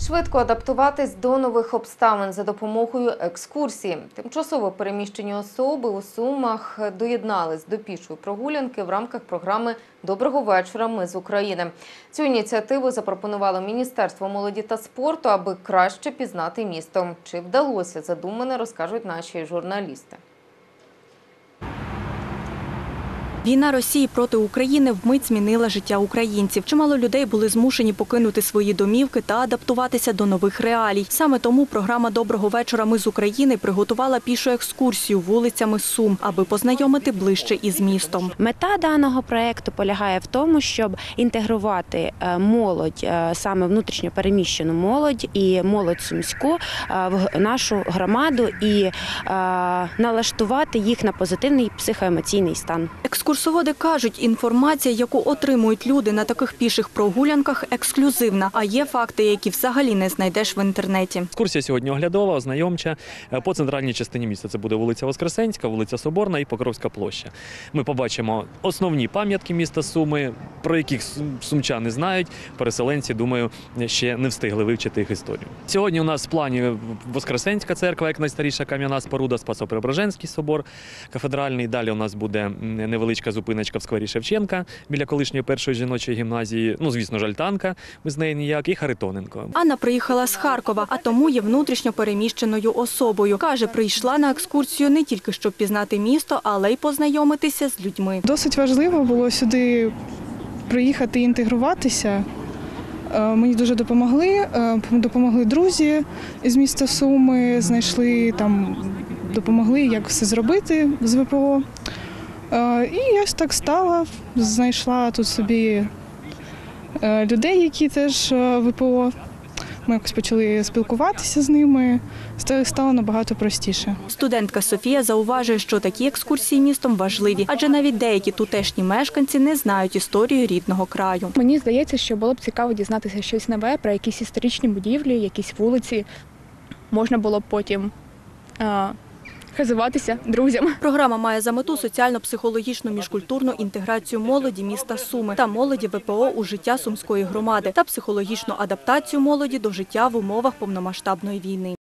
Швидко адаптуватись до нових обставин за допомогою екскурсії. Тимчасово переміщені особи у Сумах доєднались до пішої прогулянки в рамках програми «Доброго вечора. Ми з України». Цю ініціативу запропонувало Міністерство молоді та спорту, аби краще пізнати місто. Чи вдалося задумане, розкажуть наші журналісти. Війна Росії проти України вмить змінила життя українців. Чимало людей були змушені покинути свої домівки та адаптуватися до нових реалій. Саме тому програма «Доброго вечора. Ми з України» приготувала пішу екскурсію вулицями Сум, аби познайомити ближче із містом. Мета даного проєкту полягає в тому, щоб інтегрувати молодь, саме внутрішньо переміщену молодь і молодь сумську в нашу громаду і налаштувати їх на позитивний психоемоційний стан. Екскурсоводи кажуть, інформація, яку отримують люди на таких піших прогулянках, ексклюзивна, а є факти, які взагалі не знайдеш в інтернеті. Екскурсія сьогодні оглядова, ознайомча. По центральній частині міста це буде вулиця Воскресенська, вулиця Соборна і Покровська площа. Ми побачимо основні пам'ятки міста Суми, про яких сумчани знають, переселенці, думаю, ще не встигли вивчити їх історію. Сьогодні у нас в плані Воскресенська церква, як найстаріша кам'яна споруда, Спасо-Преображенський собор кафедральний. Далі у нас буде невеличка зупиночка в сквері Шевченка біля колишньої першої жіночої гімназії, звісно ж, Альтанка, без неї ніяк, і Харитоненко. Анна приїхала з Харкова, а тому є внутрішньо переміщеною особою. Каже, прийшла на екскурсію не тільки, щоб пізнати місто, але й познайомитися з людьми. Досить важливо було сюди приїхати і інтегруватися. Мені дуже допомогли друзі з міста Суми, допомогли, як все зробити з ВПО. І я так стала, знайшла тут собі людей, які теж ВПО. Ми якось почали спілкуватися з ними, стало набагато простіше. Студентка Софія зауважує, що такі екскурсії містом важливі, адже навіть деякі тутешні мешканці не знають історію рідного краю. Мені здається, що було б цікаво дізнатися щось нове про якісь історичні будівлі, якісь вулиці. Можна було б потім хизуватися друзям. Програма має за мету соціально-психологічну міжкультурну інтеграцію молоді міста Суми та молоді ВПО у життя сумської громади та психологічну адаптацію молоді до життя в умовах повномасштабної війни.